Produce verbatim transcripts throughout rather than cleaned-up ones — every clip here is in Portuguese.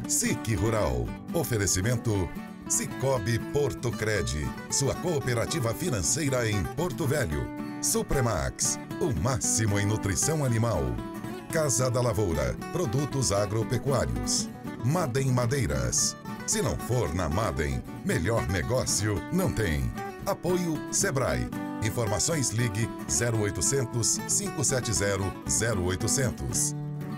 S I C Rural. Oferecimento Cicobi Portocred, sua cooperativa financeira em Porto Velho. Supremax, o máximo em nutrição animal. Casa da Lavoura, produtos agropecuários. Madem Madeiras. Se não for na Madem, melhor negócio não tem. Apoio Sebrae. Informações ligue zero oitocentos, cinco sete zero, zero oitocentos.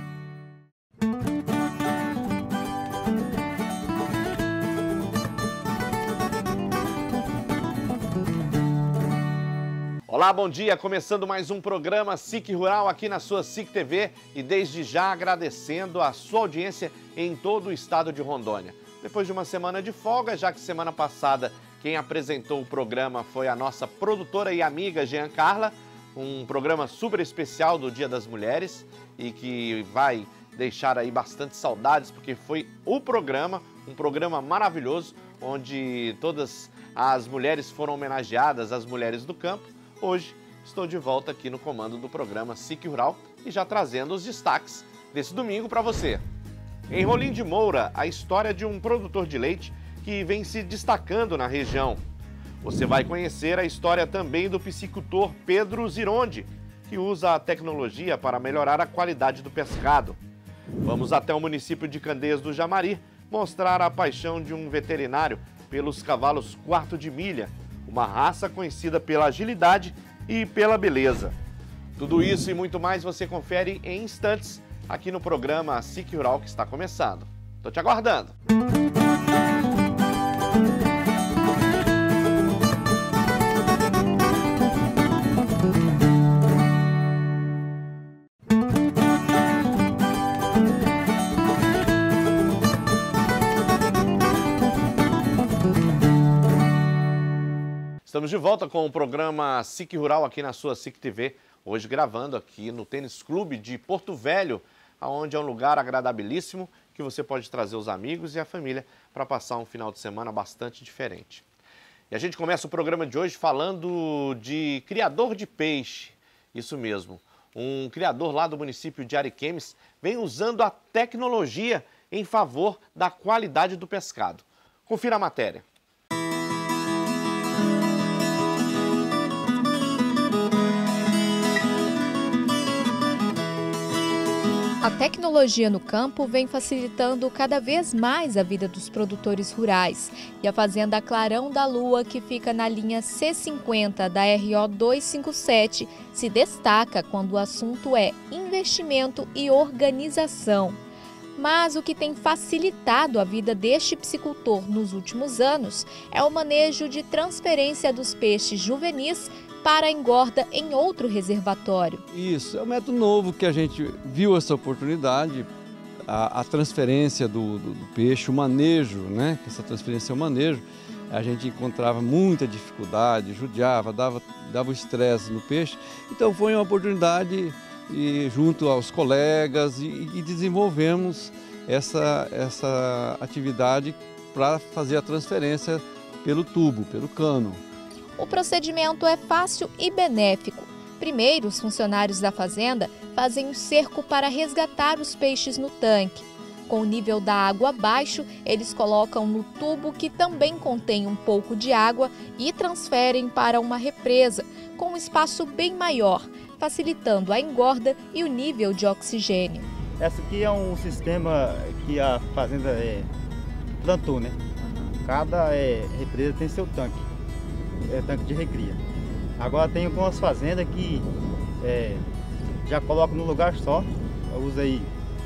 Olá, bom dia. Começando mais um programa S I C Rural aqui na sua S I C T V e desde já agradecendo a sua audiência em todo o estado de Rondônia. Depois de uma semana de folga, já que semana passada quem apresentou o programa foi a nossa produtora e amiga Jean Carla, um programa super especial do Dia das Mulheres e que vai deixar aí bastante saudades, porque foi o programa, um programa maravilhoso, onde todas as mulheres foram homenageadas, as mulheres do campo. Hoje estou de volta aqui no comando do programa S I C Rural e já trazendo os destaques desse domingo para você. Em Rolim de Moura, a história de um produtor de leite que vem se destacando na região. Você vai conhecer a história também do piscicultor Pedro Zironde, que usa a tecnologia para melhorar a qualidade do pescado. Vamos até o município de Candeias do Jamari mostrar a paixão de um veterinário pelos cavalos quarto de milha, uma raça conhecida pela agilidade e pela beleza. Tudo isso e muito mais você confere em instantes aqui no programa S I C Rural que está começando. Tô te aguardando! Estamos de volta com o programa S I C Rural aqui na sua S I C T V, hoje gravando aqui no Tênis Clube de Porto Velho, onde é um lugar agradabilíssimo que você pode trazer os amigos e a família para passar um final de semana bastante diferente. E a gente começa o programa de hoje falando de criador de peixe, isso mesmo, um criador lá do município de Ariquemes vem usando a tecnologia em favor da qualidade do pescado. Confira a matéria. A tecnologia no campo vem facilitando cada vez mais a vida dos produtores rurais. E a Fazenda Clarão da Lua, que fica na linha C cinquenta da R O duzentos e cinquenta e sete, se destaca quando o assunto é investimento e organização. Mas o que tem facilitado a vida deste piscicultor nos últimos anos é o manejo de transferência dos peixes juvenis para a engorda em outro reservatório. Isso, é um método novo que a gente viu essa oportunidade, a, a transferência do, do, do peixe, o manejo, né? Essa transferência é o manejo, a gente encontrava muita dificuldade, judiava, dava, dava o estresse no peixe, então foi uma oportunidade e, junto aos colegas e, e desenvolvemos essa, essa atividade para fazer a transferência pelo tubo, pelo cano. O procedimento é fácil e benéfico. Primeiro, os funcionários da fazenda fazem um cerco para resgatar os peixes no tanque. Com o nível da água baixo, eles colocam no tubo que também contém um pouco de água e transferem para uma represa, com um espaço bem maior, facilitando a engorda e o nível de oxigênio. Essa aqui é um sistema que a fazenda é, plantou, né? Cada é, represa tem seu tanque. É tanque de recria. Agora tem algumas fazendas que é, já colocam no lugar só, usa aí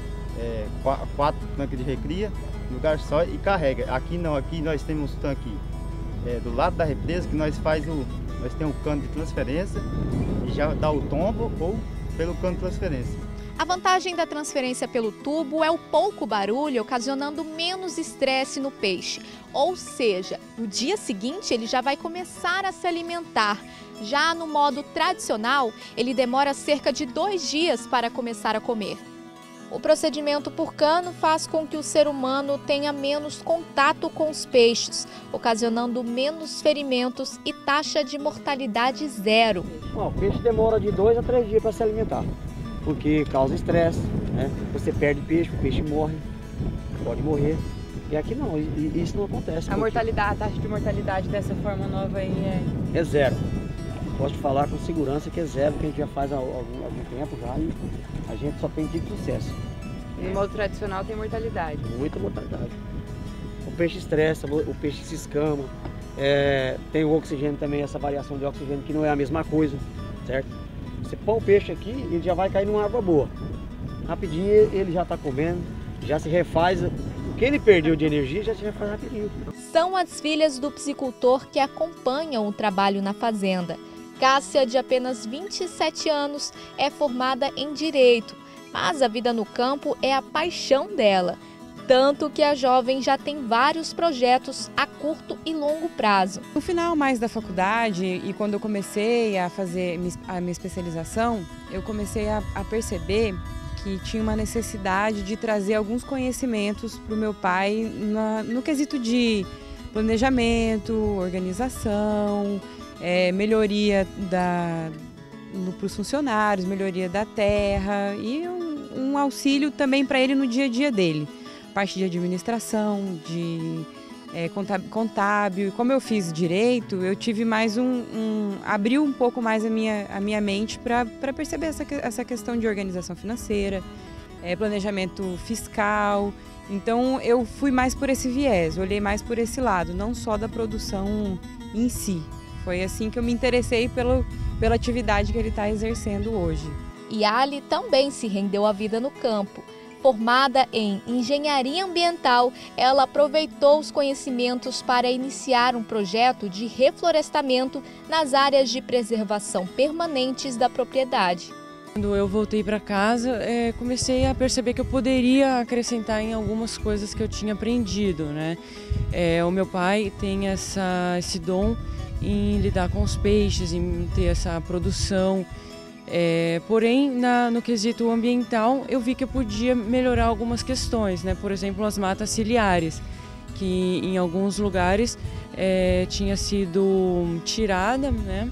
é, quatro tanques de recria no lugar só e carrega. Aqui não, aqui nós temos um tanque é, do lado da represa que nós faz o, nós temos um cano de transferência e já dá o tombo ou pelo cano de transferência. A vantagem da transferência pelo tubo é o pouco barulho, ocasionando menos estresse no peixe. Ou seja, no dia seguinte ele já vai começar a se alimentar. Já no modo tradicional, ele demora cerca de dois dias para começar a comer. O procedimento por cano faz com que o ser humano tenha menos contato com os peixes, ocasionando menos ferimentos e taxa de mortalidade zero. Bom, o peixe demora de dois a três dias para se alimentar, porque causa estresse, né? Você perde peixe, o peixe morre. pode morrer. E aqui não, isso não acontece. A mortalidade, a taxa de mortalidade dessa forma nova aí é... É zero. Posso te falar com segurança que é zero, que a gente já faz há algum, algum tempo já e a gente só tem tido sucesso. No modo tradicional tem mortalidade? Muita mortalidade. O peixe estressa, o peixe se escama, é, tem o oxigênio também, essa variação de oxigênio que não é a mesma coisa, certo? Você põe o peixe aqui, ele já vai cair numa água boa. Rapidinho ele já está comendo, já se refaz. O que ele perdeu de energia já se refaz rapidinho. São as filhas do piscicultor que acompanham o trabalho na fazenda. Cássia, de apenas vinte e sete anos, é formada em Direito, mas a vida no campo é a paixão dela. Tanto que a jovem já tem vários projetos a curto e longo prazo. No final mais da faculdade e quando eu comecei a fazer a minha especialização, eu comecei a, a perceber que tinha uma necessidade de trazer alguns conhecimentos para o meu pai na, no quesito de planejamento, organização, é, melhoria para os funcionários, melhoria da terra e um, um auxílio também para ele no dia a dia dele. Parte de administração, de é, contábil. Como eu fiz direito, eu tive mais um, um abriu um pouco mais a minha, a minha mente para perceber essa, essa questão de organização financeira, é, planejamento fiscal. Então eu fui mais por esse viés, olhei mais por esse lado, não só da produção em si. Foi assim que eu me interessei pelo, pela atividade que ele está exercendo hoje. E Ali também se rendeu à vida no campo. Formada em engenharia ambiental, ela aproveitou os conhecimentos para iniciar um projeto de reflorestamento nas áreas de preservação permanentes da propriedade. Quando eu voltei para casa, é, comecei a perceber que eu poderia acrescentar em algumas coisas que eu tinha aprendido, né? É, o meu pai tem essa, esse dom em lidar com os peixes, em ter essa produção. É, porém, na, no quesito ambiental, eu vi que eu podia melhorar algumas questões, né? Por exemplo, as matas ciliares, que em alguns lugares é, tinha sido tirada, né?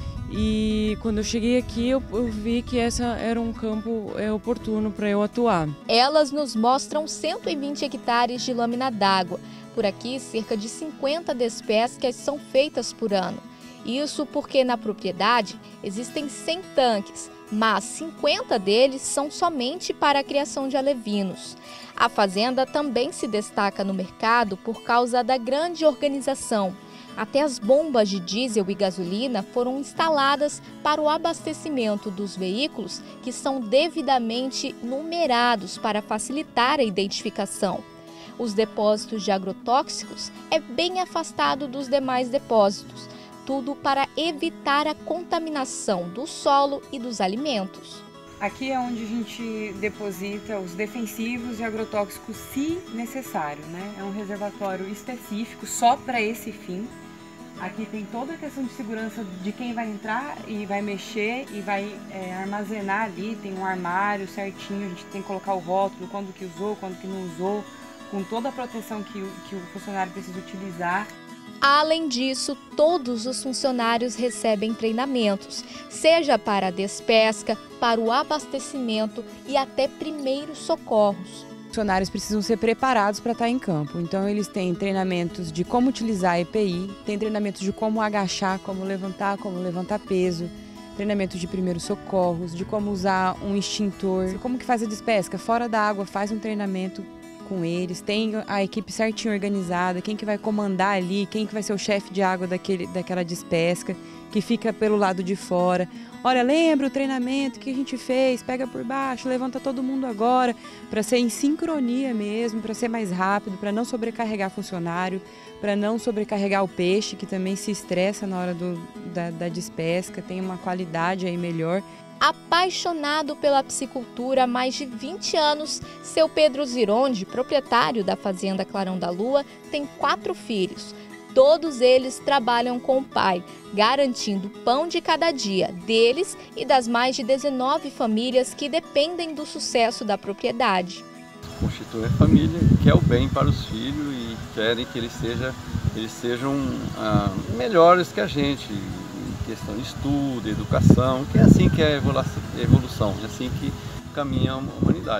E quando eu cheguei aqui, eu, eu vi que essa era um campo é, oportuno para eu atuar. Elas nos mostram cento e vinte hectares de lâmina d'água. Por aqui, cerca de cinquenta despescas são feitas por ano. Isso porque na propriedade existem cem tanques, mas cinquenta deles são somente para a criação de alevinos. A fazenda também se destaca no mercado por causa da grande organização. Até as bombas de diesel e gasolina foram instaladas para o abastecimento dos veículos, que são devidamente numerados para facilitar a identificação. Os depósitos de agrotóxicos é bem afastado dos demais depósitos. Tudo para evitar a contaminação do solo e dos alimentos. Aqui é onde a gente deposita os defensivos e agrotóxicos se necessário, né? É um reservatório específico só para esse fim. Aqui tem toda a questão de segurança de quem vai entrar e vai mexer e vai é, armazenar ali. Tem um armário certinho, a gente tem que colocar o rótulo, quando que usou, quando que não usou, com toda a proteção que, que o funcionário precisa utilizar. Além disso, todos os funcionários recebem treinamentos, seja para a despesca, para o abastecimento e até primeiros socorros. Os funcionários precisam ser preparados para estar em campo, então eles têm treinamentos de como utilizar a E P I, tem treinamentos de como agachar, como levantar, como levantar peso, treinamento de primeiros socorros, de como usar um extintor, como que faz a despesca, fora da água, faz um treinamento com eles, tem a equipe certinho organizada, quem que vai comandar ali, quem que vai ser o chefe de água daquele, daquela despesca, que fica pelo lado de fora. Olha, lembra o treinamento que a gente fez, pega por baixo, levanta todo mundo agora, para ser em sincronia mesmo, para ser mais rápido, para não sobrecarregar funcionário, para não sobrecarregar o peixe, que também se estressa na hora do, da, da despesca, tem uma qualidade aí melhor. Apaixonado pela piscicultura há mais de vinte anos, seu Pedro Zironde, proprietário da Fazenda Clarão da Lua, tem quatro filhos. Todos eles trabalham com o pai, garantindo o pão de cada dia deles e das mais de dezenove famílias que dependem do sucesso da propriedade. Constitui a família, quer o bem para os filhos e querem que eles, seja, eles sejam ah, melhores que a gente. Questão de estudo, educação, que é assim que é a evolução, é assim que caminha a humanidade.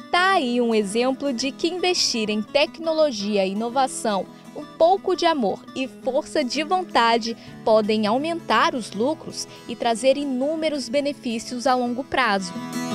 Tá aí um exemplo de que investir em tecnologia e inovação, um pouco de amor e força de vontade podem aumentar os lucros e trazer inúmeros benefícios a longo prazo.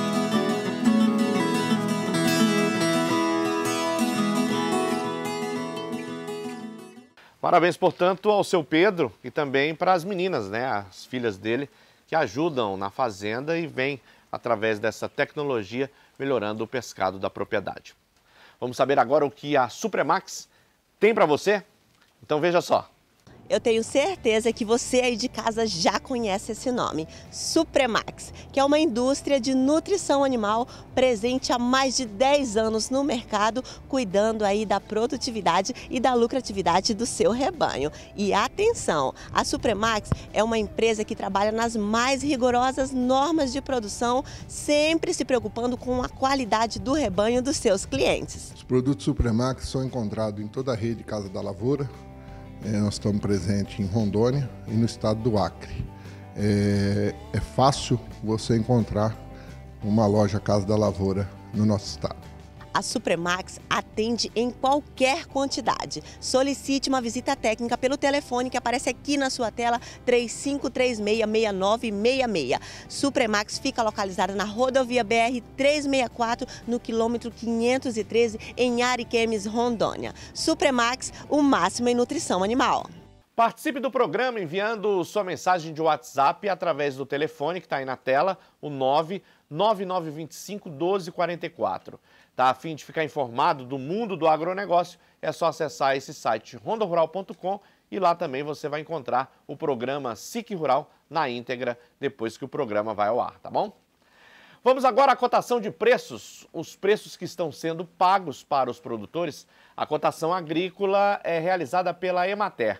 Parabéns, portanto, ao seu Pedro e também para as meninas, né, as filhas dele, que ajudam na fazenda e vêm, através dessa tecnologia, melhorando o pescado da propriedade. Vamos saber agora o que a Supremax tem para você? Então veja só. Eu tenho certeza que você aí de casa já conhece esse nome, Supremax, que é uma indústria de nutrição animal presente há mais de dez anos no mercado, cuidando aí da produtividade e da lucratividade do seu rebanho. E atenção, a Supremax é uma empresa que trabalha nas mais rigorosas normas de produção, sempre se preocupando com a qualidade do rebanho dos seus clientes. Os produtos Supremax são encontrados em toda a rede Casa da Lavoura. É, nós estamos presentes em Rondônia e no estado do Acre. É, é fácil você encontrar uma loja Casa da Lavoura no nosso estado. A Supremax atende em qualquer quantidade. Solicite uma visita técnica pelo telefone que aparece aqui na sua tela, três cinco três seis, seis nove seis seis. Supremax fica localizada na rodovia B R trezentos e sessenta e quatro, no quilômetro quinhentos e treze, em Ariquemes, Rondônia. Supremax, o máximo em nutrição animal. Participe do programa enviando sua mensagem de WhatsApp através do telefone que está aí na tela, o nove nove nove dois cinco um dois quatro quatro. Tá a fim de ficar informado do mundo do agronegócio? É só acessar esse site ronda rural ponto com e lá também você vai encontrar o programa S I C Rural na íntegra depois que o programa vai ao ar, tá bom? Vamos agora à cotação de preços, os preços que estão sendo pagos para os produtores. A cotação agrícola é realizada pela Emater.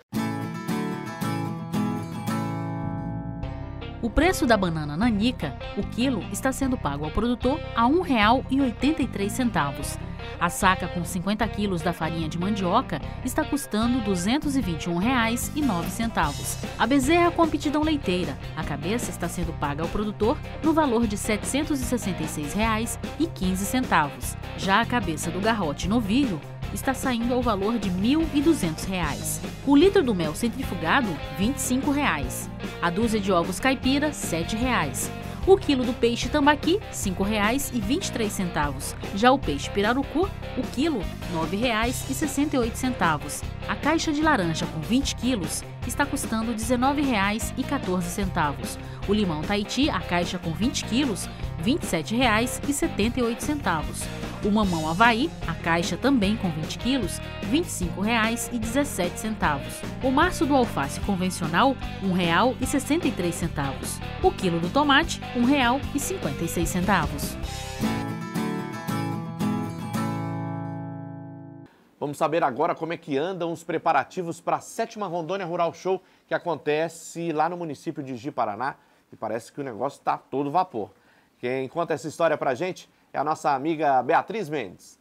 O preço da banana nanica, o quilo, está sendo pago ao produtor a um real e oitenta e três centavos. A saca com cinquenta quilos da farinha de mandioca está custando duzentos e vinte e um reais e nove centavos. A bezerra com aptidão leiteira, a cabeça está sendo paga ao produtor no valor de setecentos e sessenta e seis reais e quinze centavos. Já a cabeça do garrote novilho está saindo ao valor de mil e duzentos reais. O litro do mel centrifugado, vinte e cinco reais. A dúzia de ovos caipira, sete reais. O quilo do peixe tambaqui, cinco reais e vinte e três centavos. Já o peixe pirarucu, o quilo, nove reais e sessenta e oito centavos. A caixa de laranja com vinte quilos está custando dezenove reais e quatorze centavos. O limão Tahiti, a caixa com vinte quilos, vinte e sete reais e setenta e oito centavos. O mamão Havaí, a caixa também com vinte quilos, vinte e cinco reais e dezessete centavos. O maço do alface convencional, um real e sessenta e três centavos. O quilo do tomate, um real e cinquenta e seis centavos. Vamos saber agora como é que andam os preparativos para a sétima Rondônia Rural Show, que acontece lá no município de Ji-Paraná, e parece que o negócio está todo vapor. Quem conta essa história para a gente é a nossa amiga Beatriz Mendes.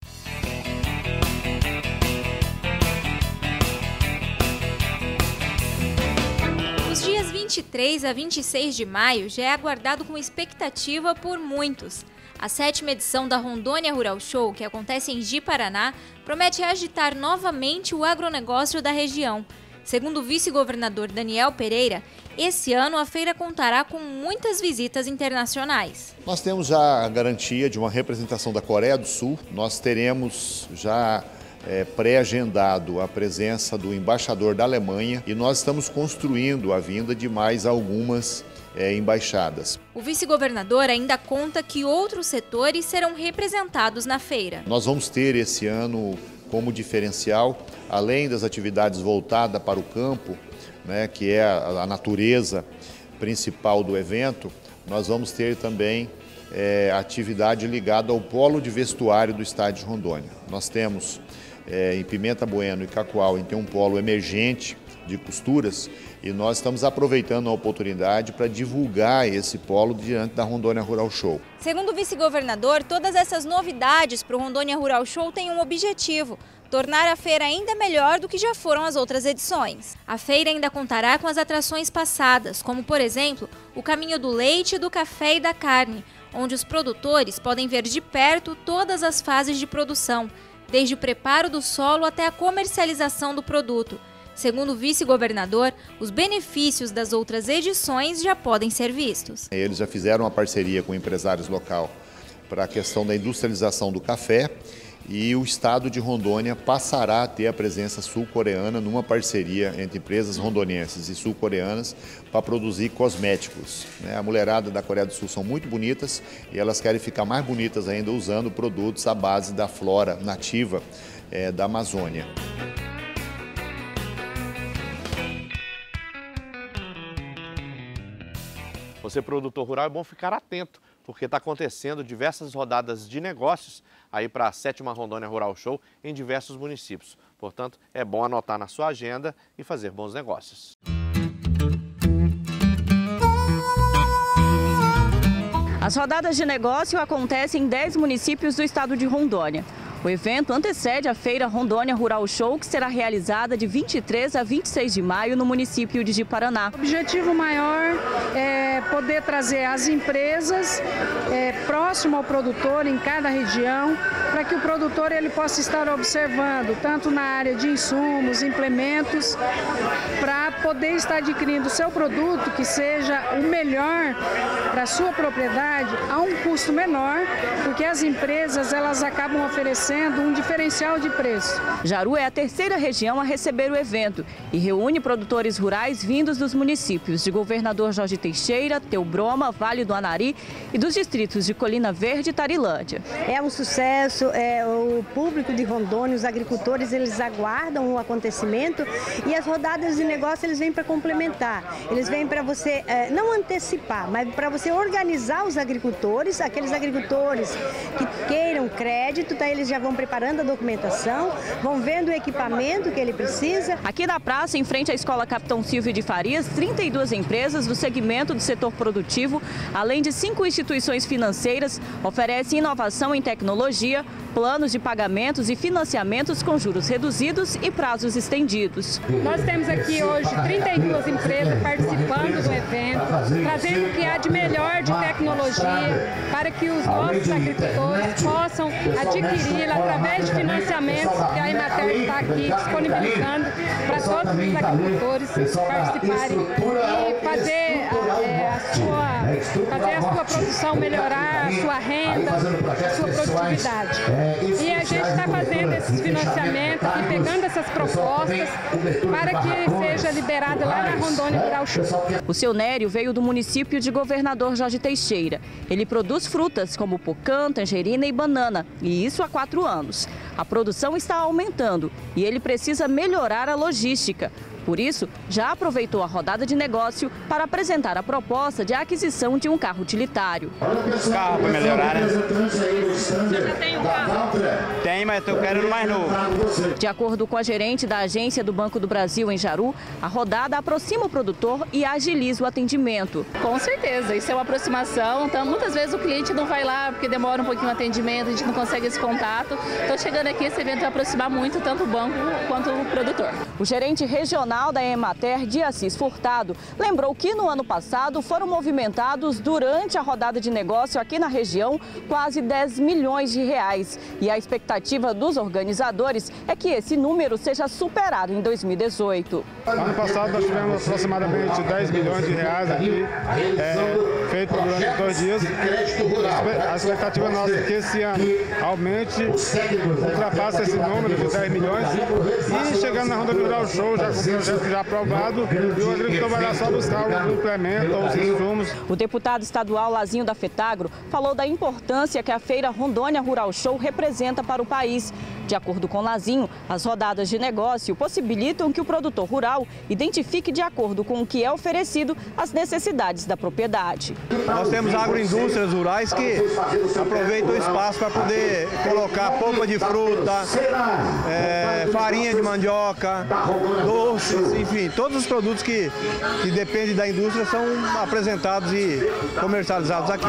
Os dias vinte e três a vinte e seis de maio já é aguardado com expectativa por muitos. A sétima edição da Rondônia Rural Show, que acontece em Ji-Paraná, promete agitar novamente o agronegócio da região. Segundo o vice-governador Daniel Pereira, esse ano a feira contará com muitas visitas internacionais. Nós temos já a garantia de uma representação da Coreia do Sul. Nós teremos já é, pré-agendado a presença do embaixador da Alemanha e nós estamos construindo a vinda de mais algumas é, embaixadas. O vice-governador ainda conta que outros setores serão representados na feira. Nós vamos ter esse ano como diferencial, além das atividades voltadas para o campo, né, que é a, a natureza principal do evento, nós vamos ter também é, atividade ligada ao polo de vestuário do estado de Rondônia. Nós temos é, em Pimenta Bueno e Cacoal, tem um polo emergente de costuras e nós estamos aproveitando a oportunidade para divulgar esse polo diante da Rondônia Rural Show. Segundo o vice-governador, todas essas novidades para o Rondônia Rural Show têm um objetivo: tornar a feira ainda melhor do que já foram as outras edições. A feira ainda contará com as atrações passadas, como por exemplo, o Caminho do Leite, do Café e da Carne, onde os produtores podem ver de perto todas as fases de produção, desde o preparo do solo até a comercialização do produto. Segundo o vice-governador, os benefícios das outras edições já podem ser vistos. Eles já fizeram uma parceria com empresários local para a questão da industrialização do café e o estado de Rondônia passará a ter a presença sul-coreana numa parceria entre empresas rondonienses e sul-coreanas para produzir cosméticos. A mulherada da Coreia do Sul são muito bonitas e elas querem ficar mais bonitas ainda usando produtos à base da flora nativa é, da Amazônia. Você, produtor rural, é bom ficar atento, porque está acontecendo diversas rodadas de negócios aí para a sétima Rondônia Rural Show em diversos municípios. Portanto, é bom anotar na sua agenda e fazer bons negócios. As rodadas de negócio acontecem em dez municípios do estado de Rondônia. O evento antecede a Feira Rondônia Rural Show, que será realizada de vinte e três a vinte e seis de maio no município de Ji-Paraná. O objetivo maior é poder trazer as empresas é, próximo ao produtor em cada região, para que o produtor ele possa estar observando, tanto na área de insumos, implementos, para poder estar adquirindo o seu produto que seja o melhor para a sua propriedade a um custo menor, porque as empresas elas acabam oferecendo um diferencial de preço. Jaru é a terceira região a receber o evento e reúne produtores rurais vindos dos municípios de Governador Jorge Teixeira, Teobroma, Vale do Anari e dos distritos de Colina Verde e Tarilândia. É um sucesso, é, o público de Rondônia, os agricultores, eles aguardam o acontecimento e as rodadas de negócio eles vêm para complementar. Eles vêm para você é, não antecipar, mas para você organizar os agricultores, aqueles agricultores que queiram crédito, tá, eles já vão preparando a documentação, vão vendo o equipamento que ele precisa. Aqui na praça, em frente à Escola Capitão Silvio de Farias, trinta e duas empresas do segmento do setor produtivo, além de cinco instituições financeiras, oferecem inovação em tecnologia, planos de pagamentos e financiamentos com juros reduzidos e prazos estendidos. Nós temos aqui hoje trinta e duas empresas participando do evento, trazendo o que há de melhor de tecnologia para que os nossos agricultores possam adquirir através de financiamentos que a Emater está aqui disponibilizando para todos os agricultores participarem e fazer, é, a sua, fazer a sua produção melhorar, a sua renda, a sua produtividade. E a gente está fazendo esses financiamentos e pegando essas propostas para que seja liberado lá na Rondônia Rural Show. O seu Nério veio do município de Governador Jorge Teixeira. Ele produz frutas como pocã, tangerina e banana, e isso há quatro anos. A produção está aumentando e ele precisa melhorar a logística. Por isso, já aproveitou a rodada de negócio para apresentar a proposta de aquisição de um carro utilitário. Carro para melhorar, né? Você já tem um carro? Tem, mas eu quero mais novo. De acordo com a gerente da Agência do Banco do Brasil em Jaru, a rodada aproxima o produtor e agiliza o atendimento. Com certeza, isso é uma aproximação. Então, muitas vezes o cliente não vai lá porque demora um pouquinho o atendimento, a gente não consegue esse contato. Então, chegando aqui, esse evento vai aproximar muito tanto o banco quanto o produtor. O gerente regional da Emater, de Assis Furtado, lembrou que no ano passado foram movimentados durante a rodada de negócio aqui na região quase dez milhões de reais. E a expectativa dos organizadores é que esse número seja superado em dois mil e dezoito. Ano passado nós tivemos aproximadamente dez milhões de reais aqui, é, feito durante dois dias. A expectativa nossa é que esse ano aumente, ultrapasse esse número de dez milhões e chegando na Rondônia Rural Show já com o projeto já aprovado e o agricultor vai lá só buscar o implemento ou os insumos. O deputado estadual Lazinho da Fetagro falou da importância que a Feira Rondônia Rural Show representa para o país. De acordo com Lazinho, as rodadas de negócio possibilitam que o produtor rural identifique de acordo com o que é oferecido as necessidades da propriedade. Nós temos agroindústrias rurais que aproveitam o espaço para poder colocar polpa de fruta, é, farinha de mandioca, doces, enfim, todos os produtos que, que dependem da indústria são apresentados e comercializados aqui.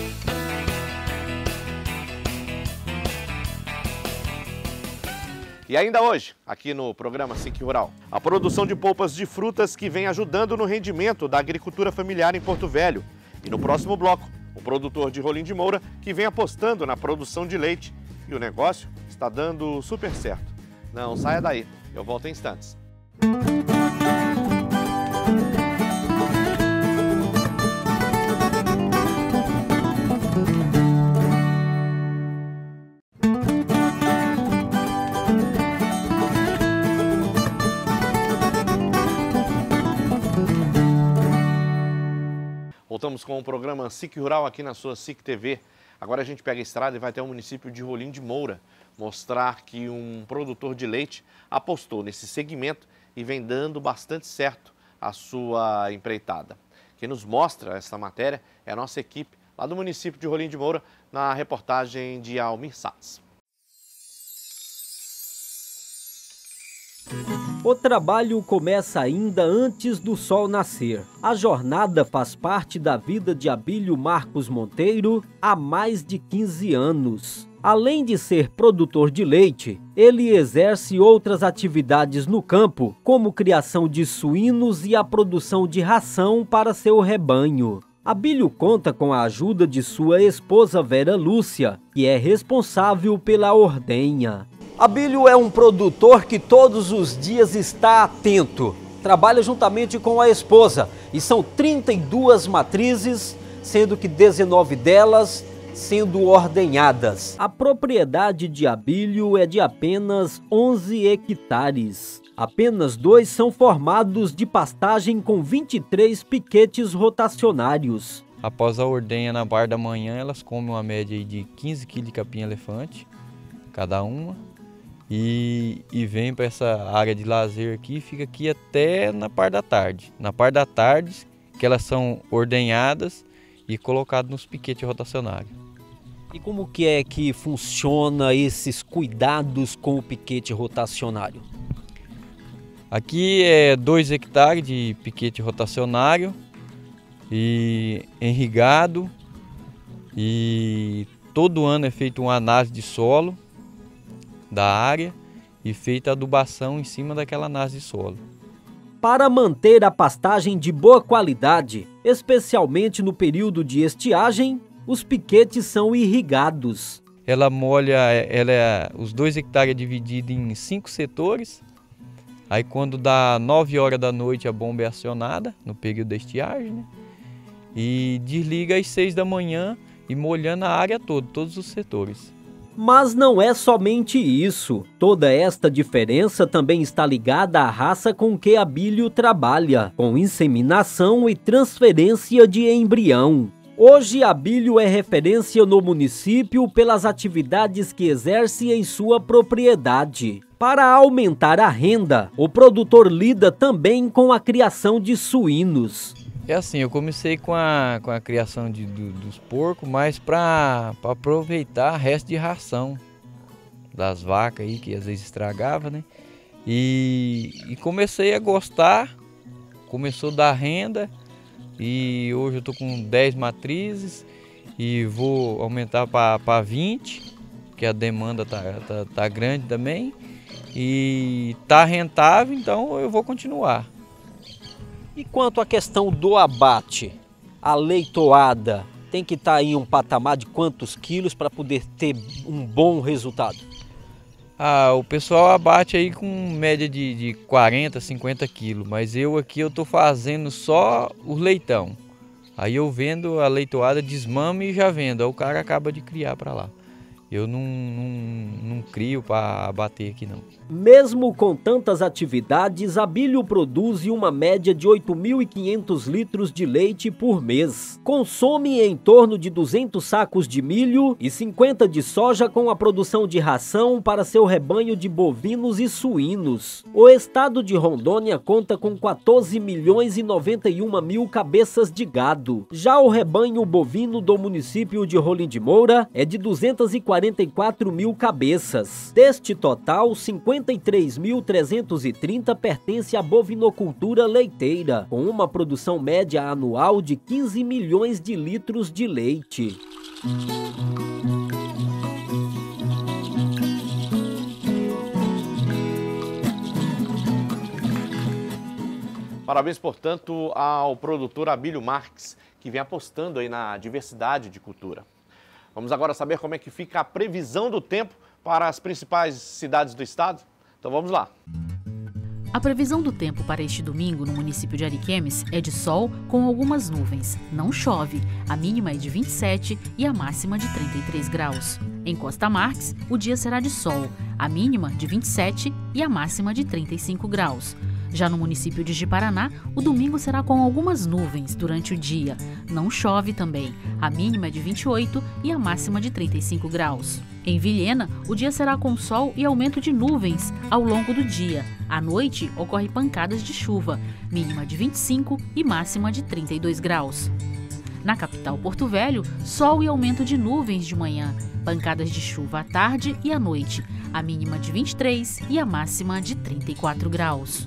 E ainda hoje, aqui no programa S I C Rural, a produção de polpas de frutas que vem ajudando no rendimento da agricultura familiar em Porto Velho. E no próximo bloco, o produtor de Rolim de Moura que vem apostando na produção de leite e o negócio está dando super certo. Não saia daí, eu volto em instantes. Voltamos com o programa S I C Rural aqui na sua S I C T V. Agora a gente pega a estrada e vai até o município de Rolim de Moura mostrar que um produtor de leite apostou nesse segmento e vem dando bastante certo a sua empreitada. Quem nos mostra essa matéria é a nossa equipe lá do município de Rolim de Moura, na reportagem de Almir Satz. O trabalho começa ainda antes do sol nascer. A jornada faz parte da vida de Abílio Marcos Monteiro há mais de quinze anos. Além de ser produtor de leite, ele exerce outras atividades no campo, como criação de suínos e a produção de ração para seu rebanho. Abílio conta com a ajuda de sua esposa Vera Lúcia, que é responsável pela ordenha. Abílio é um produtor que todos os dias está atento. Trabalha juntamente com a esposa e são trinta e duas matrizes, sendo que dezenove delas sendo ordenhadas. A propriedade de Abílio é de apenas onze hectares. Apenas dois são formados de pastagem com vinte e três piquetes rotacionários. Após a ordenha na parte da manhã, elas comem uma média de quinze quilos de capim-elefante, cada uma. E, e vem para essa área de lazer aqui, fica aqui até na parte da tarde. Na parte da tarde, que elas são ordenhadas e colocadas nos piquetes rotacionários. E como que é que funciona esses cuidados com o piquete rotacionário? Aqui é dois hectares de piquete rotacionário e irrigado, e todo ano é feito uma análise de solo da área e feita a adubação em cima daquela análise de solo. Para manter a pastagem de boa qualidade, especialmente no período de estiagem, os piquetes são irrigados. Ela molha, ela é, os dois hectares é dividido em cinco setores. Aí quando dá nove horas da noite a bomba é acionada, no período da estiagem, né? E desliga às seis da manhã e molhando a área toda, todos os setores. Mas não é somente isso. Toda esta diferença também está ligada à raça com que Abílio trabalha, com inseminação e transferência de embrião. Hoje, Abílio é referência no município pelas atividades que exerce em sua propriedade. Para aumentar a renda, o produtor lida também com a criação de suínos. É assim, eu comecei com a, com a criação de, do, dos porcos, mas para aproveitar o resto de ração das vacas aí, que às vezes estragava, né? E, e comecei a gostar, começou a dar renda, e hoje eu estou com dez matrizes e vou aumentar para vinte, porque a demanda tá, tá, tá grande também, e tá rentável, então eu vou continuar. E quanto à questão do abate, a leitoada tem que estar em um patamar de quantos quilos para poder ter um bom resultado? Ah, o pessoal abate aí com média de, de quarenta, cinquenta quilos, mas eu aqui eu tô fazendo só o leitão. Aí eu vendo a leitoada, desmame e já vendo, aí o cara acaba de criar para lá. Eu não, não, não crio para abater aqui não. Mesmo com tantas atividades, Abílio produz uma média de oito mil e quinhentos litros de leite por mês. Consome em torno de duzentos sacos de milho e cinquenta de soja com a produção de ração para seu rebanho de bovinos e suínos. O estado de Rondônia conta com quatorze milhões e noventa e uma mil cabeças de gado. Já o rebanho bovino do município de Rolim de Moura é de duzentos e quarenta e quatro mil cabeças. Deste total, cinquenta e três mil trezentos e trinta pertence à bovinocultura leiteira, com uma produção média anual de quinze milhões de litros de leite. Parabéns, portanto, ao produtor Abílio Marques, que vem apostando aí na diversidade de cultura. Vamos agora saber como é que fica a previsão do tempo para as principais cidades do estado? Então vamos lá. A previsão do tempo para este domingo no município de Ariquemes é de sol com algumas nuvens. Não chove. A mínima é de vinte e sete e a máxima de trinta e três graus. Em Costa Marques, o dia será de sol. A mínima de vinte e sete e a máxima de trinta e cinco graus. Já no município de Ji-Paraná, o domingo será com algumas nuvens durante o dia. Não chove também. A mínima é de vinte e oito e a máxima de trinta e cinco graus. Em Vilhena, o dia será com sol e aumento de nuvens ao longo do dia. À noite, ocorrem pancadas de chuva, mínima de vinte e cinco e máxima de trinta e dois graus. Na capital Porto Velho, sol e aumento de nuvens de manhã, pancadas de chuva à tarde e à noite, a mínima de vinte e três e a máxima de trinta e quatro graus.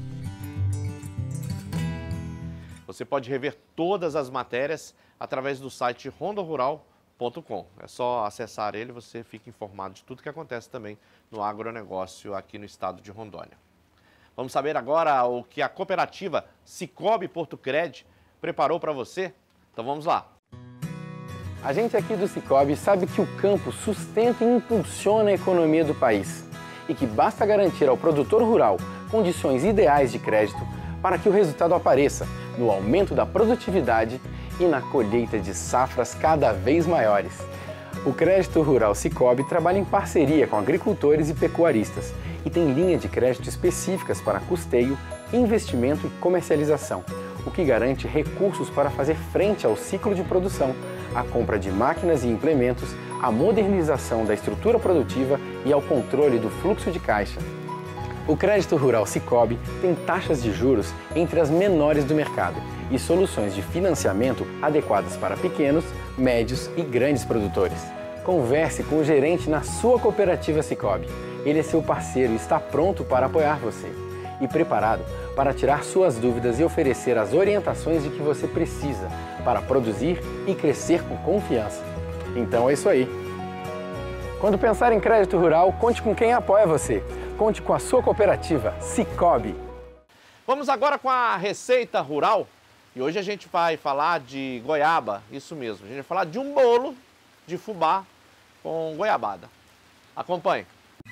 Você pode rever todas as matérias através do site rondo rural ponto com. É só acessar ele e você fica informado de tudo que acontece também no agronegócio aqui no estado de Rondônia. Vamos saber agora o que a cooperativa Sicoob Portocred preparou para você? Então vamos lá. A gente aqui do Sicoob sabe que o campo sustenta e impulsiona a economia do país e que basta garantir ao produtor rural condições ideais de crédito para que o resultado apareça no aumento da produtividade e na colheita de safras cada vez maiores. O Crédito Rural Sicoob trabalha em parceria com agricultores e pecuaristas e tem linha de crédito específicas para custeio, investimento e comercialização, o que garante recursos para fazer frente ao ciclo de produção, a compra de máquinas e implementos, a modernização da estrutura produtiva e ao controle do fluxo de caixa. O Crédito Rural Sicoob tem taxas de juros entre as menores do mercado e soluções de financiamento adequadas para pequenos, médios e grandes produtores. Converse com o gerente na sua cooperativa Sicoob. Ele é seu parceiro e está pronto para apoiar você e preparado para tirar suas dúvidas e oferecer as orientações de que você precisa para produzir e crescer com confiança. Então é isso aí. Quando pensar em crédito rural, conte com quem apoia você. Conte com a sua cooperativa Sicoob. Vamos agora com a Receita Rural. E hoje a gente vai falar de goiaba, isso mesmo. A gente vai falar de um bolo de fubá com goiabada. Acompanhe.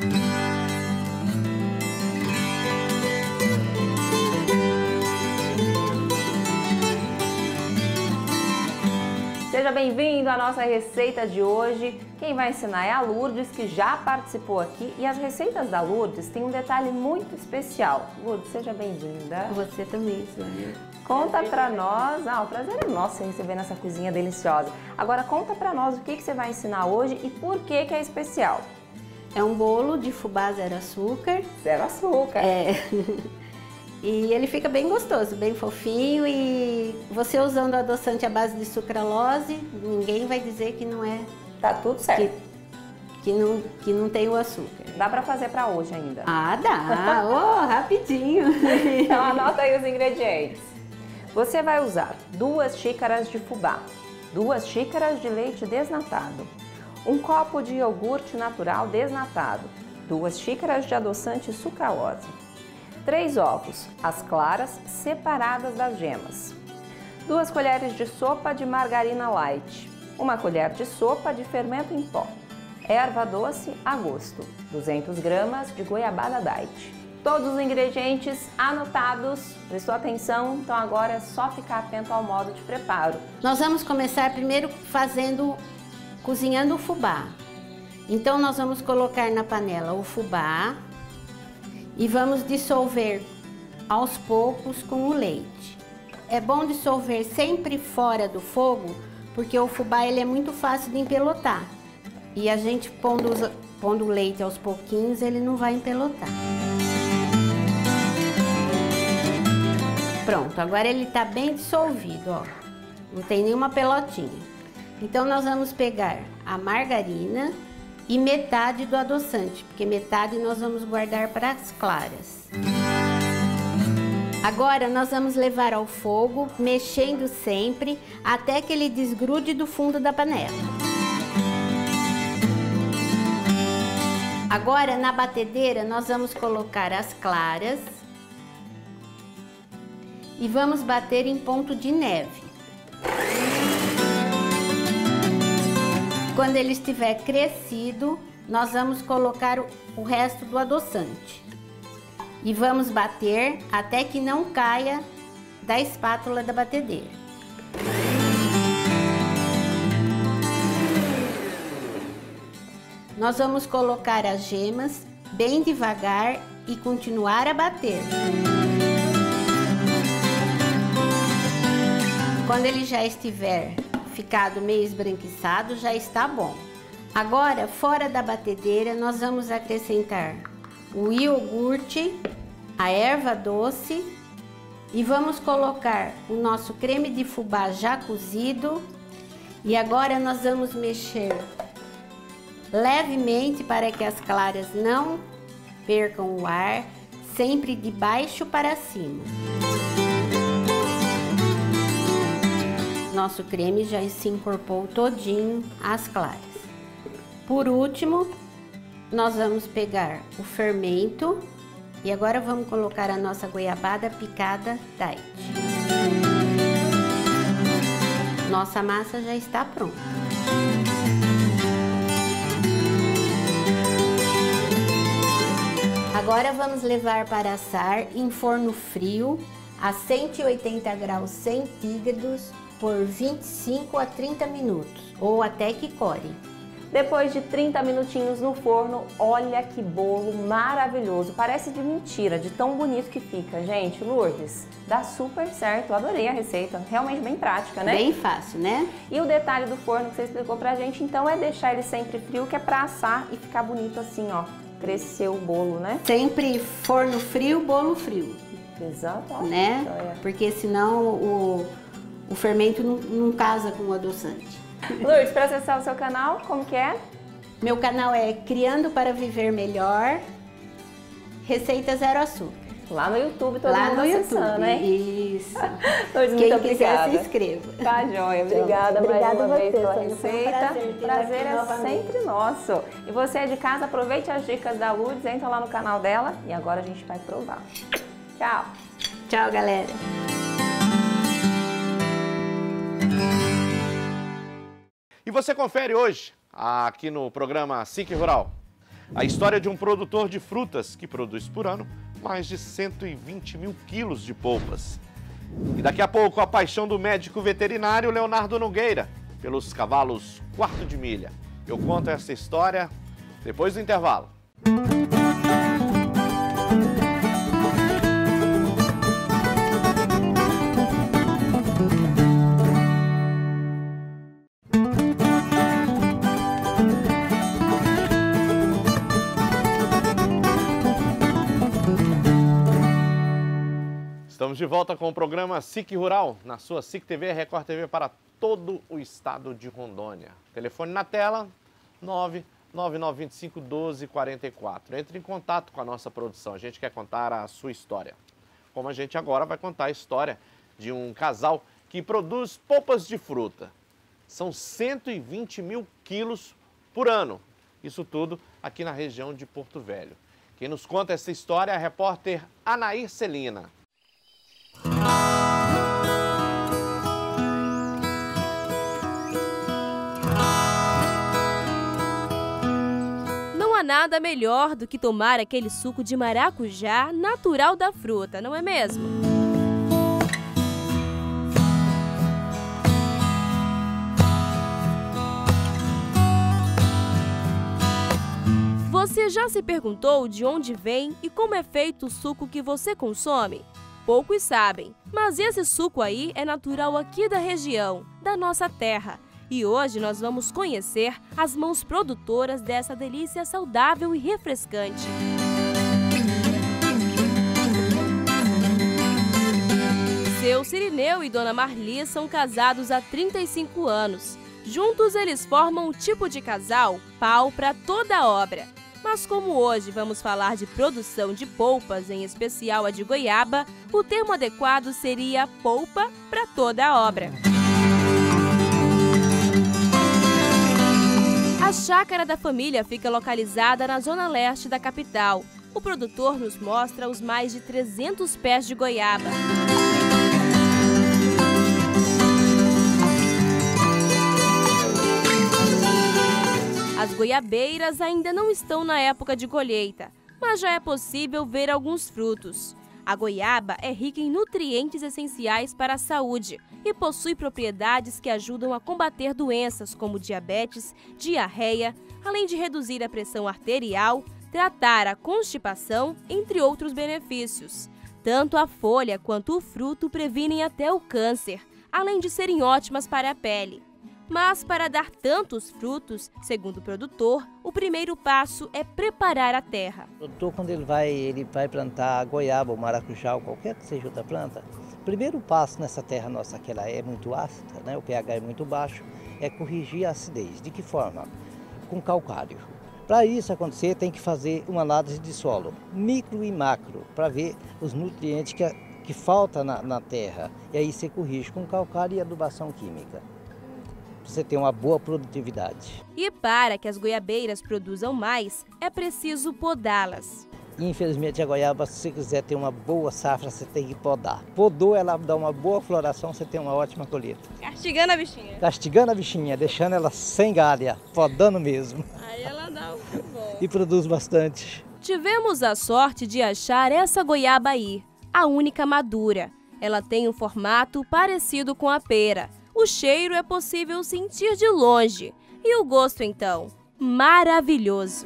Seja bem-vindo à nossa receita de hoje. Quem vai ensinar é a Lourdes, que já participou aqui. E as receitas da Lourdes têm um detalhe muito especial. Lourdes, seja bem-vinda. Você também, Sônia. Conta pra nós. Ah, o prazer é nosso em receber nessa cozinha deliciosa. Agora conta pra nós o que, que você vai ensinar hoje e por que, que é especial. É um bolo de fubá zero açúcar. Zero açúcar. É. E ele fica bem gostoso, bem fofinho, e você usando adoçante à base de sucralose, ninguém vai dizer que não é... Tá tudo certo. Que, que, não, que não tem o açúcar. Dá pra fazer pra hoje ainda? Ah, dá! Oh, rapidinho! Então anota aí os ingredientes. Você vai usar duas xícaras de fubá, duas xícaras de leite desnatado, um copo de iogurte natural desnatado, duas xícaras de adoçante sucralose, três ovos, as claras separadas das gemas, duas colheres de sopa de margarina light, uma colher de sopa de fermento em pó, erva doce a gosto, duzentas gramas de goiabada diet. Todos os ingredientes anotados, prestou atenção, então agora é só ficar atento ao modo de preparo. Nós vamos começar primeiro fazendo, cozinhando o fubá. Então nós vamos colocar na panela o fubá, e vamos dissolver aos poucos com o leite. É bom dissolver sempre fora do fogo, porque o fubá ele é muito fácil de empelotar. E a gente pondo, pondo o leite aos pouquinhos, ele não vai empelotar. Pronto, agora ele está bem dissolvido, ó. Não tem nenhuma pelotinha. Então nós vamos pegar a margarina e metade do adoçante, porque metade nós vamos guardar para as claras. Agora nós vamos levar ao fogo, mexendo sempre, até que ele desgrude do fundo da panela. Agora na batedeira nós vamos colocar as claras e vamos bater em ponto de neve. Quando ele estiver crescido, nós vamos colocar o resto do adoçante. E vamos bater até que não caia da espátula da batedeira. Nós vamos colocar as gemas bem devagar e continuar a bater. Quando ele já estiver ficado meio esbranquiçado, já está bom. Agora, fora da batedeira, nós vamos acrescentar o iogurte, a erva doce e vamos colocar o nosso creme de fubá já cozido. E agora nós vamos mexer levemente para que as claras não percam o ar, sempre de baixo para cima. Nosso creme já se incorporou todinho às claras. Por último, nós vamos pegar o fermento e agora vamos colocar a nossa goiabada picada diet. Nossa massa já está pronta. Agora vamos levar para assar em forno frio a cento e oitenta graus centígrados por vinte e cinco a trinta minutos, ou até que core. Depois de trinta minutinhos no forno, olha que bolo maravilhoso. Parece de mentira, de tão bonito que fica. Gente, Lourdes, dá super certo. Eu adorei a receita, realmente bem prática, né? Bem fácil, né? E o detalhe do forno que você explicou pra gente, então, é deixar ele sempre frio, que é pra assar e ficar bonito assim, ó. Crescer o bolo, né? Sempre forno frio, bolo frio. Exato. Né? Porque senão o, o fermento não, não casa com o adoçante. Lourdes, para acessar o seu canal, como que é? Meu canal é Criando para Viver Melhor, Receita Zero Açúcar. Lá no YouTube, todo Lá mundo no acessando, YouTube, né? Isso. Lourdes, Quem muito quiser, obrigada. se inscreva. Tá, joia. Obrigada, Obrigada mais uma a você, vez pela Sônia. Foi um receita. prazer ter Prazer aqui é novamente. sempre nosso. E você é de casa, aproveite as dicas da Lourdes, entra lá no canal dela e agora a gente vai provar. Tchau. Tchau, galera. E você confere hoje, aqui no programa S I C Rural, a história de um produtor de frutas que produz por ano mais de cento e vinte mil quilos de polpas. E daqui a pouco, a paixão do médico veterinário Leonardo Nogueira pelos cavalos quarto de milha. Eu conto essa história depois do intervalo. Estamos de volta com o programa S I C Rural, na sua S I C T V, Record T V para todo o estado de Rondônia. Telefone na tela, nove nove nove dois cinco um dois quatro quatro. Entre em contato com a nossa produção, a gente quer contar a sua história. Como a gente agora vai contar a história de um casal que produz polpas de fruta. São cento e vinte mil quilos por ano. Isso tudo aqui na região de Porto Velho. Quem nos conta essa história é a repórter Anair Celina. Não há nada melhor do que tomar aquele suco de maracujá natural da fruta, não é mesmo? Você já se perguntou de onde vem e como é feito o suco que você consome? Poucos sabem, mas esse suco aí é natural aqui da região, da nossa terra. E hoje nós vamos conhecer as mãos produtoras dessa delícia saudável e refrescante. Seu Cirineu e Dona Marli são casados há trinta e cinco anos. Juntos eles formam o tipo de casal pau para toda a obra. Mas como hoje vamos falar de produção de polpas, em especial a de goiaba, o termo adequado seria polpa para toda a obra. A chácara da família fica localizada na zona leste da capital. O produtor nos mostra os mais de trezentos pés de goiaba. As goiabeiras ainda não estão na época de colheita, mas já é possível ver alguns frutos. A goiaba é rica em nutrientes essenciais para a saúde e possui propriedades que ajudam a combater doenças como diabetes, diarreia, além de reduzir a pressão arterial, tratar a constipação, entre outros benefícios. Tanto a folha quanto o fruto previnem até o câncer, além de serem ótimas para a pele. Mas para dar tantos frutos, segundo o produtor, o primeiro passo é preparar a terra. O produtor, quando ele vai, ele vai plantar a goiaba, o maracujá, ou qualquer que seja outra planta, o primeiro passo nessa terra nossa, que ela é muito ácida, né, o pH é muito baixo, é corrigir a acidez. De que forma? Com calcário. Para isso acontecer, tem que fazer uma análise de solo, micro e macro, para ver os nutrientes que, que faltam na, na terra. E aí você corrige com calcário e adubação química. Você tem uma boa produtividade. E para que as goiabeiras produzam mais, é preciso podá-las. Infelizmente a goiaba, se você quiser ter uma boa safra, você tem que podar. Podou, ela dá uma boa floração, você tem uma ótima colheita. Castigando a bichinha. Castigando a bichinha, deixando ela sem galha, podando mesmo. Aí ela dá o bom. E produz bastante. Tivemos a sorte de achar essa goiaba aí, a única madura. Ela tem um formato parecido com a pera. O cheiro é possível sentir de longe. E o gosto, então? Maravilhoso!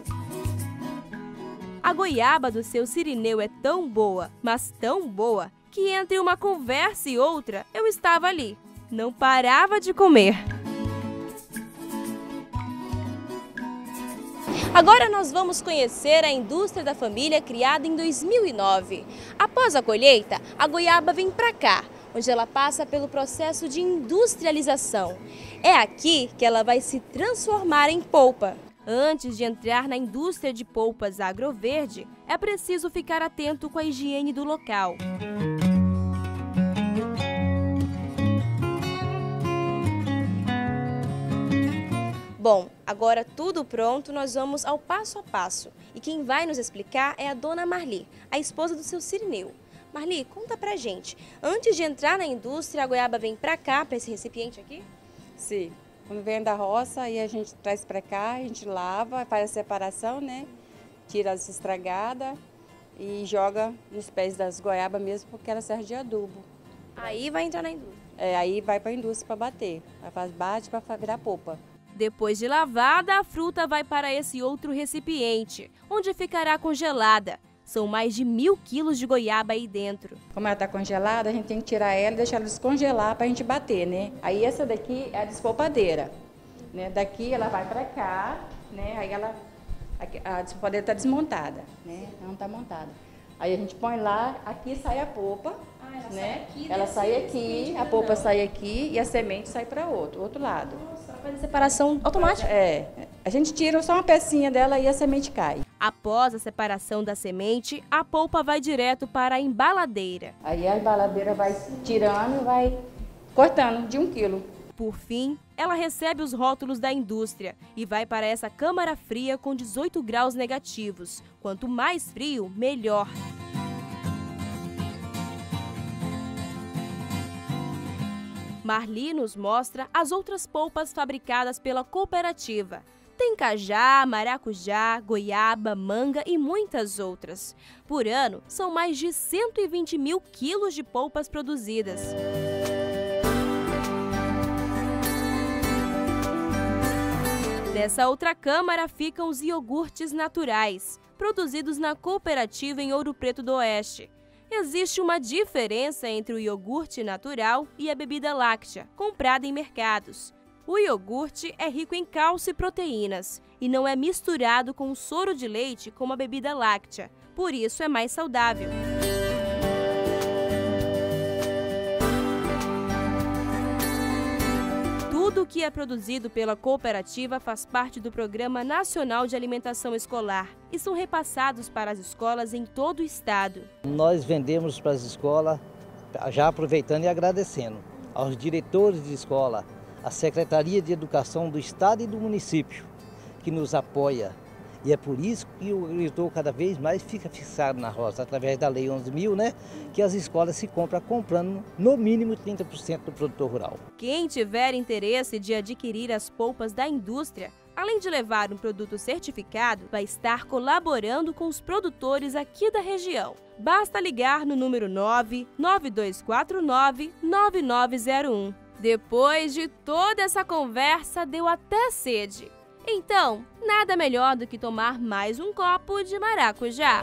A goiaba do seu Cirineu é tão boa, mas tão boa, que entre uma conversa e outra, eu estava ali. Não parava de comer. Agora nós vamos conhecer a indústria da família criada em dois mil e nove. Após a colheita, a goiaba vem para cá, onde ela passa pelo processo de industrialização. É aqui que ela vai se transformar em polpa. Antes de entrar na indústria de polpas Agroverde, é preciso ficar atento com a higiene do local. Bom, agora tudo pronto, nós vamos ao passo a passo. E quem vai nos explicar é a dona Marli, a esposa do seu Cirineu. Marli, conta pra gente, antes de entrar na indústria, a goiaba vem pra cá, pra esse recipiente aqui? Sim, quando vem da roça, aí a gente traz pra cá, a gente lava, faz a separação, né? Tira as estragadas e joga nos pés das goiabas mesmo, porque ela serve de adubo. Aí vai entrar na indústria? É, aí vai pra indústria pra bater, aí faz bate pra virar polpa. Depois de lavada, a fruta vai para esse outro recipiente, onde ficará congelada. São mais de mil quilos de goiaba aí dentro. Como ela está congelada, a gente tem que tirar ela e deixar ela descongelar para a gente bater, né? Aí essa daqui é a despolpadeira, né? Daqui ela vai para cá, né? Aí ela, a despolpadeira está desmontada, né? Não está montada. Aí a gente põe lá, aqui sai a polpa, ah, ela né? Sai aqui, ela sai aqui, a polpa sai aqui e a semente sai para outro, outro lado. Nossa, ela faz a separação automática? É, a gente tira só uma pecinha dela e a semente cai. Após a separação da semente, a polpa vai direto para a embaladeira. Aí a embaladeira vai tirando e vai cortando de um quilo. Por fim, ela recebe os rótulos da indústria e vai para essa câmara fria com dezoito graus negativos. Quanto mais frio, melhor. Marli nos mostra as outras polpas fabricadas pela cooperativa. Tem cajá, maracujá, goiaba, manga e muitas outras. Por ano, são mais de cento e vinte mil quilos de polpas produzidas. Nessa outra câmara ficam os iogurtes naturais, produzidos na cooperativa em Ouro Preto do Oeste. Existe uma diferença entre o iogurte natural e a bebida láctea, comprada em mercados. O iogurte é rico em cálcio e proteínas e não é misturado com o soro de leite como a bebida láctea, por isso é mais saudável. Tudo o que é produzido pela cooperativa faz parte do Programa Nacional de Alimentação Escolar e são repassados para as escolas em todo o estado. Nós vendemos para as escolas, já aproveitando e agradecendo aos diretores de escola, à Secretaria de Educação do Estado e do município, que nos apoia. E é por isso que o agricultor cada vez mais fica fixado na roça, através da Lei onze mil, né? Que as escolas se compram comprando no mínimo trinta por cento do produtor rural. Quem tiver interesse de adquirir as polpas da indústria, além de levar um produto certificado, vai estar colaborando com os produtores aqui da região. Basta ligar no número nove nove dois quatro nove nove nove zero um. Depois de toda essa conversa, deu até sede. Então, nada melhor do que tomar mais um copo de maracujá.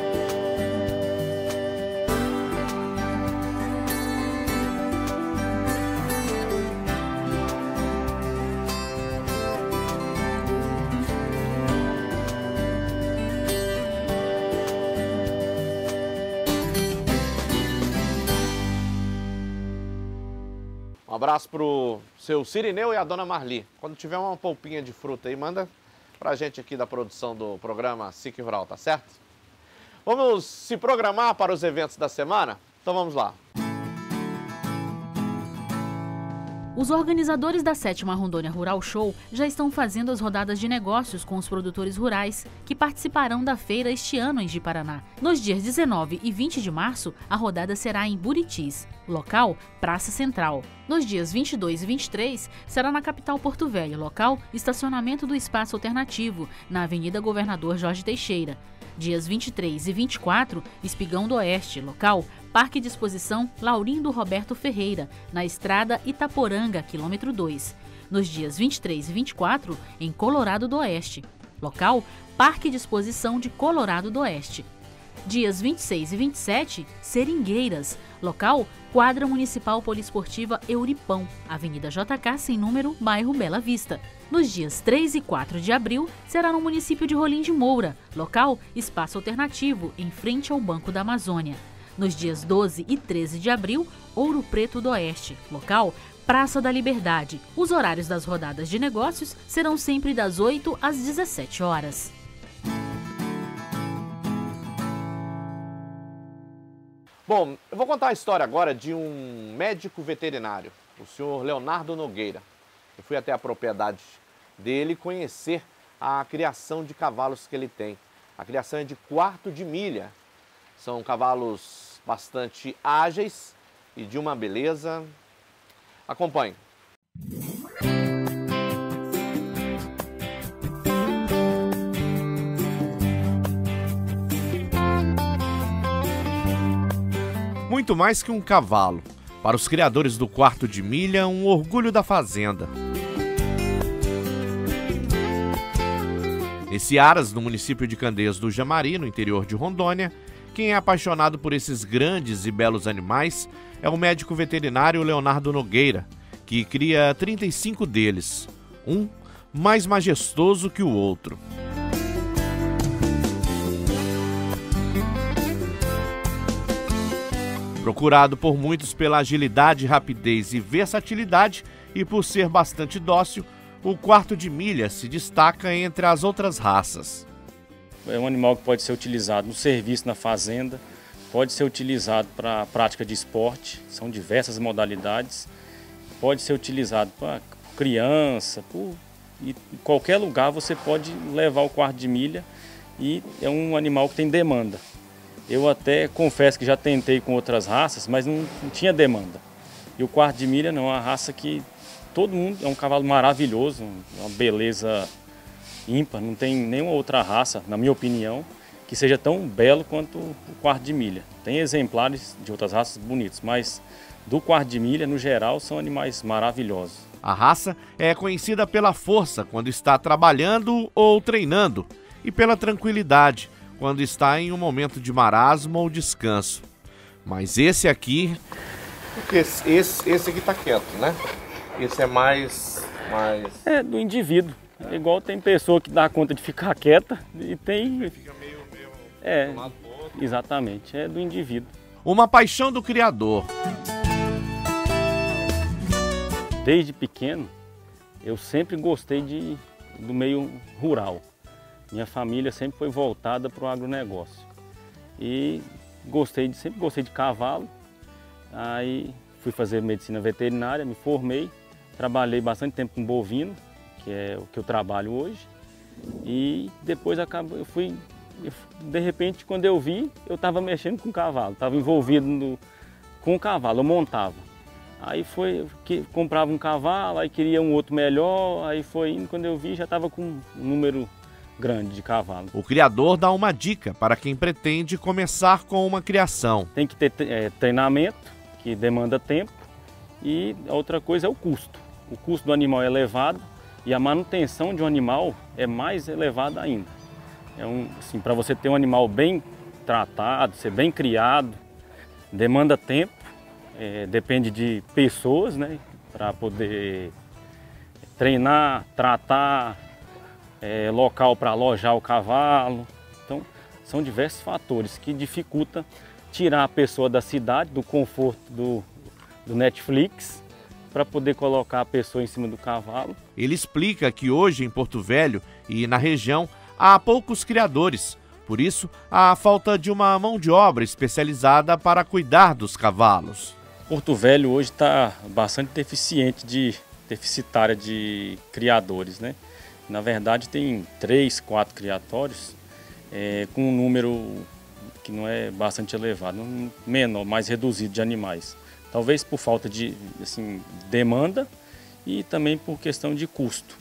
Um abraço pro seu Cirineu e a dona Marli. Quando tiver uma polpinha de fruta aí, manda pra gente aqui da produção do programa S I C Rural, tá certo? Vamos se programar para os eventos da semana? Então vamos lá. Os organizadores da sétima Rondônia Rural Show já estão fazendo as rodadas de negócios com os produtores rurais que participarão da feira este ano em Ji-Paraná. Nos dias dezenove e vinte de março, a rodada será em Buritis, local Praça Central. Nos dias vinte e dois e vinte e três, será na capital Porto Velho, local estacionamento do Espaço Alternativo, na Avenida Governador Jorge Teixeira. Dias vinte e três e vinte e quatro, Espigão do Oeste, local Parque de Exposição Laurindo Roberto Ferreira, na estrada Itaporanga, quilômetro dois. Nos dias vinte e três e vinte e quatro, em Colorado do Oeste, local Parque de Exposição de Colorado do Oeste. Dias vinte e seis e vinte e sete, Seringueiras, local Quadra Municipal Poliesportiva Euripão, Avenida J K sem número, bairro Bela Vista. Nos dias três e quatro de abril, será no município de Rolim de Moura, local Espaço Alternativo, em frente ao Banco da Amazônia. Nos dias doze e treze de abril, Ouro Preto do Oeste, local Praça da Liberdade. Os horários das rodadas de negócios serão sempre das oito às dezessete horas. Bom, eu vou contar a história agora de um médico veterinário, o senhor Leonardo Nogueira. Eu fui até a propriedade dele conhecer a criação de cavalos que ele tem. A criação é de quarto de milha. São cavalos bastante ágeis e de uma beleza. Acompanhe. Muito mais que um cavalo. Para os criadores do quarto de milha, um orgulho da fazenda. Nesse Aras, no município de Candeias do Jamari, no interior de Rondônia, quem é apaixonado por esses grandes e belos animais é o médico veterinário Leonardo Nogueira, que cria trinta e cinco deles, um mais majestoso que o outro. Procurado por muitos pela agilidade, rapidez e versatilidade e por ser bastante dócil, o quarto de milha se destaca entre as outras raças. É um animal que pode ser utilizado no serviço na fazenda, pode ser utilizado para a prática de esporte, são diversas modalidades, pode ser utilizado para criança, por, e em qualquer lugar você pode levar o quarto de milha e é um animal que tem demanda. Eu até confesso que já tentei com outras raças, mas não, não tinha demanda. E o quarto de milha não, é uma raça que todo mundo, é um cavalo maravilhoso, uma beleza ímpar, não tem nenhuma outra raça, na minha opinião, que seja tão belo quanto o quarto de milha. Tem exemplares de outras raças bonitos, mas do quarto de milha, no geral, são animais maravilhosos. A raça é conhecida pela força quando está trabalhando ou treinando e pela tranquilidade quando está em um momento de marasmo ou descanso. Mas esse aqui... Esse, esse, esse aqui está quieto, né? Esse é mais, mais... É do indivíduo. É igual tem pessoa que dá conta de ficar quieta e tem... Fica meio, meio é, exatamente, é do indivíduo. Uma paixão do criador. Desde pequeno, eu sempre gostei de, do meio rural. Minha família sempre foi voltada para o agronegócio. E gostei de, sempre gostei de cavalo. Aí fui fazer medicina veterinária, me formei. Trabalhei bastante tempo com bovino, que é o que eu trabalho hoje. E depois acabou, eu fui, eu, de repente, quando eu vi, eu estava mexendo com cavalo, estava envolvido no, com o cavalo, eu montava. Aí foi, que comprava um cavalo, aí queria um outro melhor, aí foi indo, quando eu vi já estava com um número grande de cavalo. O criador dá uma dica para quem pretende começar com uma criação. Tem que ter é, treinamento, que demanda tempo, e a outra coisa é o custo. O custo do animal é elevado e a manutenção de um animal é mais elevada ainda. É um, assim, para você ter um animal bem tratado, ser bem criado, demanda tempo, é, depende de pessoas, né, para poder treinar, tratar, é, local para alojar o cavalo. Então, são diversos fatores que dificultam tirar a pessoa da cidade, do conforto do, do Netflix, para poder colocar a pessoa em cima do cavalo. Ele explica que hoje em Porto Velho e na região há poucos criadores, por isso há falta de uma mão de obra especializada para cuidar dos cavalos. Porto Velho hoje está bastante deficiente de, deficitária de criadores, né? Na verdade tem três, quatro criatórios é, com um número que não é bastante elevado, um menor, mais reduzido de animais. Talvez por falta de assim, demanda e também por questão de custo,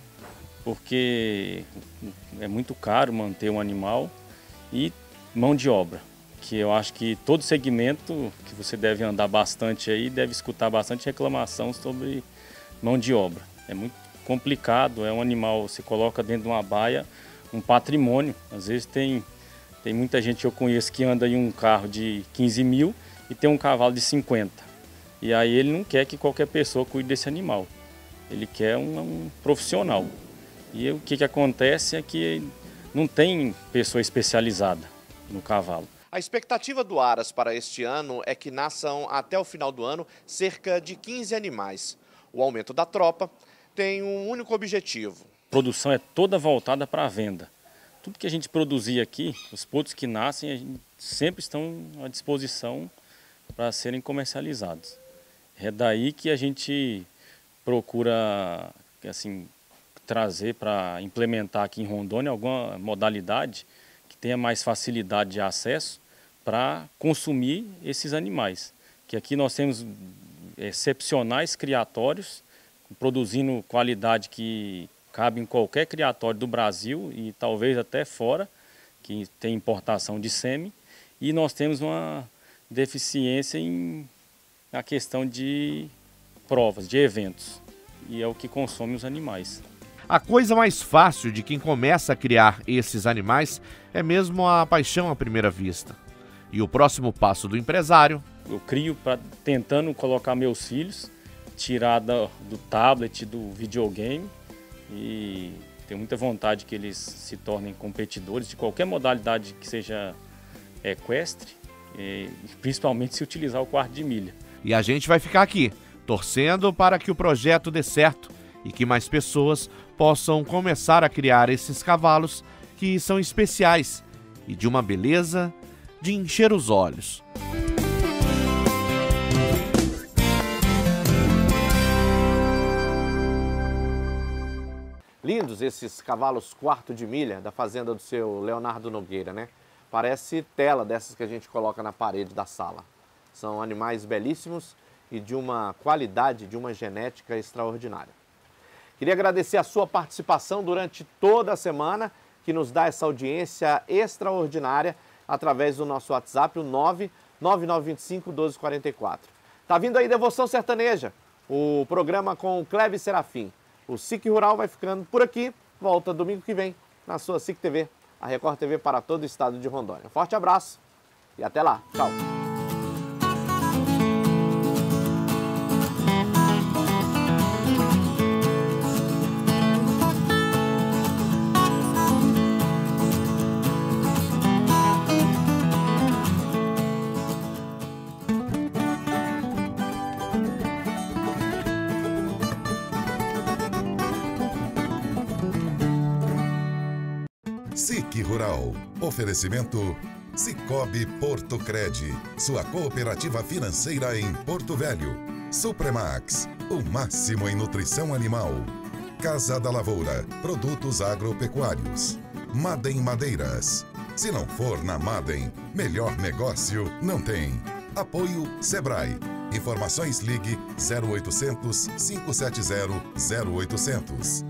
porque é muito caro manter um animal e mão de obra, que eu acho que todo segmento que você deve andar bastante aí, deve escutar bastante reclamação sobre mão de obra. É muito complicado, é um animal, você coloca dentro de uma baia, um patrimônio. Às vezes tem, tem muita gente que eu conheço que anda em um carro de quinze mil e tem um cavalo de cinquenta. E aí ele não quer que qualquer pessoa cuide desse animal. Ele quer um, um profissional. E o que, que acontece é que não tem pessoa especializada no cavalo. A expectativa do Aras para este ano é que nasçam até o final do ano cerca de quinze animais. O aumento da tropa tem um único objetivo. A produção é toda voltada para a venda. Tudo que a gente produzir aqui, os potros que nascem, sempre estão à disposição para serem comercializados. É daí que a gente procura assim, trazer para implementar aqui em Rondônia alguma modalidade que tenha mais facilidade de acesso para consumir esses animais. Que aqui nós temos excepcionais criatórios, produzindo qualidade que cabe em qualquer criatório do Brasil e talvez até fora, que tem importação de sêmen. E nós temos uma deficiência em a questão de provas, de eventos, e é o que consome os animais. A coisa mais fácil de quem começa a criar esses animais é mesmo a paixão à primeira vista. E o próximo passo do empresário? Eu crio pra, tentando colocar meus filhos, tirar da, do tablet, do videogame, e tenho muita vontade que eles se tornem competidores de qualquer modalidade que seja equestre, e principalmente se utilizar o quarto de milha. E a gente vai ficar aqui, torcendo para que o projeto dê certo e que mais pessoas possam começar a criar esses cavalos que são especiais e de uma beleza de encher os olhos. Lindos esses cavalos quarto de milha da fazenda do seu Leonardo Nogueira, né? Parece tela dessas que a gente coloca na parede da sala. São animais belíssimos e de uma qualidade, de uma genética extraordinária. Queria agradecer a sua participação durante toda a semana, que nos dá essa audiência extraordinária através do nosso WhatsApp, o nove nove nove dois cinco um dois quatro quatro. Tá vindo aí Devoção Sertaneja, o programa com o Cleve Serafim. O S I C Rural vai ficando por aqui, volta domingo que vem na sua S I C T V, a Record T V para todo o estado de Rondônia. Um forte abraço e até lá. Tchau. S I C Rural. Oferecimento Cicobi Portocred, sua cooperativa financeira em Porto Velho. Supremax, o máximo em nutrição animal. Casa da Lavoura, produtos agropecuários. Madem Madeiras. Se não for na Madem, melhor negócio não tem. Apoio Sebrae. Informações ligue zero oitocentos, cinco sete zero, zero oitocentos.